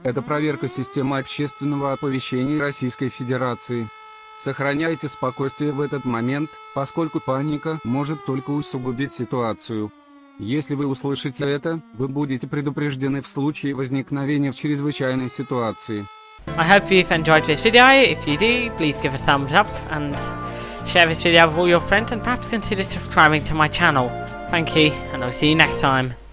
Это проверка системы общественного оповещения Российской Федерации. Сохраняйте спокойствие в этот момент, поскольку паника может только усугубить ситуацию. Если вы услышите это, вы будете предупреждены в случае возникновения чрезвычайной ситуации. I hope you've enjoyed this video. If you do, please give a thumbs up and share this video with all your friends, and perhaps consider subscribing to my channel. Thank you, and I'll see you next time.